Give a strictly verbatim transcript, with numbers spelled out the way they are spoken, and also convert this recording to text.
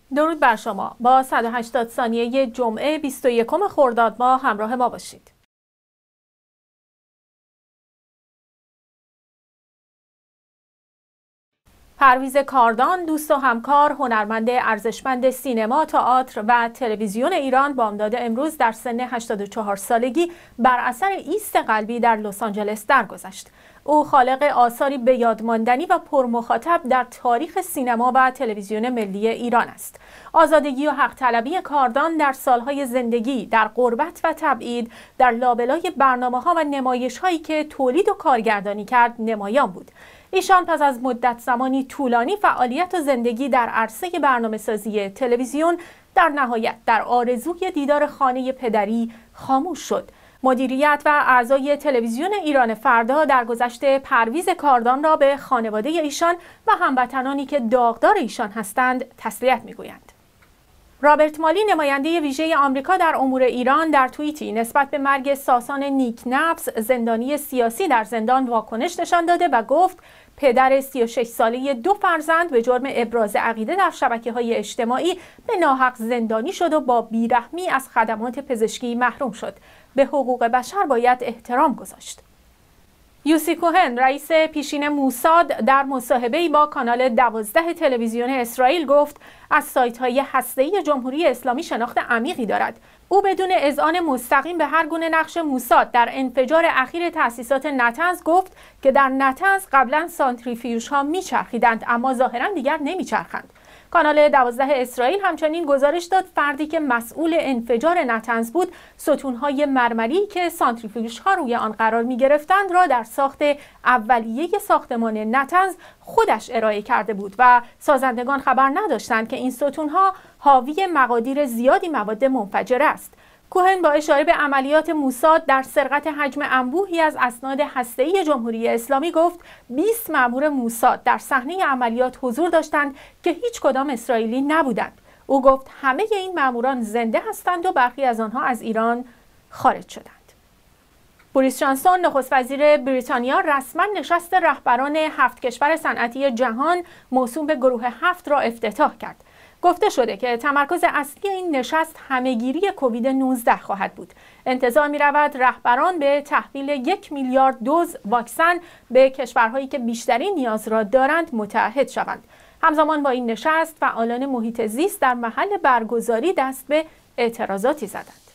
درود بر شما. با صد و هشتاد ثانیه جمعه بیست و یکم خرداد ماه همراه ما باشید. پرویز کاردان، دوست و همکار، هنرمند ارزشمند سینما، تئاتر و تلویزیون ایران، بامداد امروز در سن هشتاد و چهار سالگی بر اثر ایست قلبی در لس آنجلس درگذشت. او خالق آثاری بۀادماندنی و پرمخاطب در تاریخ سینما و تلویزیون ملی ایران است. آزادگی و حق طلبی کاردان در سالهای زندگی در غربت و تبعید در لابلای برنامه‌ها و نمایش‌هایی که تولید و کارگردانی کرد نمایان بود. ایشان پس از مدت زمانی طولانی فعالیت و زندگی در عرصه برنامه‌سازی تلویزیون در نهایت در آرزوی دیدار خانه پدری خاموش شد. مدیریت و اعضای تلویزیون ایرانفردا درگذشت پرویز کاردان را به خانواده ایشان و هموطنانی که داغدار ایشان هستند تسلیت می‌گویند. رابرت مالی، نماینده ویژه آمریکا در امور ایران، در توییتی نسبت به مرگ ساسان نیکنفس، زندانی سیاسی در زندان، واکنش نشان داده و گفت پدر سی و شش ساله دو فرزند به جرم ابراز عقیده در شبکه‌های اجتماعی به ناحق زندانی شد و با بیرحمی از خدمات پزشکی محروم شد. به حقوق بشر باید احترام گذاشت. یوسی کوهن، رئیس پیشین موساد، در مصاحبه‌ای با کانال دوازده تلویزیون اسرائیل گفت از سایت‌های هسته‌ای جمهوری اسلامی شناخت عمیقی دارد. او بدون اذعان مستقیم به هر گونه نقش موساد در انفجار اخیر تأسیسات نطنز گفت که در نطنز قبلا سانتریفیوژها میچرخیدند اما ظاهرا دیگر نمیچرخند. کانال دوازده اسرائیل همچنین گزارش داد فردی که مسئول انفجار نطنز بود ستونهای مرمری که سانتریفیوژها روی آن قرار می گرفتند را در ساخت اولیه ساختمان نطنز خودش ارائه کرده بود و سازندگان خبر نداشتند که این ستونها حاوی مقادیر زیادی مواد منفجره است. کوهن با اشاره به عملیات موساد در سرقت حجم انبوهی از اسناد هسته‌ای جمهوری اسلامی گفت بیست مأمور موساد در صحنه عملیات حضور داشتند که هیچ کدام اسرائیلی نبودند. او گفت همه این مأموران زنده هستند و برخی از آنها از ایران خارج شدند. بوریس جانسون، نخست وزیر بریتانیا، رسما نشست رهبران هفت کشور صنعتی جهان موسوم به گروه هفت را افتتاح کرد. گفته شده که تمرکز اصلی این نشست همهگیری کووید نوزده خواهد بود. انتظار می رود رهبران به تحویل یک میلیارد دوز واکسن به کشورهایی که بیشترین نیاز را دارند متعهد شوند. همزمان با این نشست فعالان محیط زیست در محل برگزاری دست به اعتراضاتی زدند.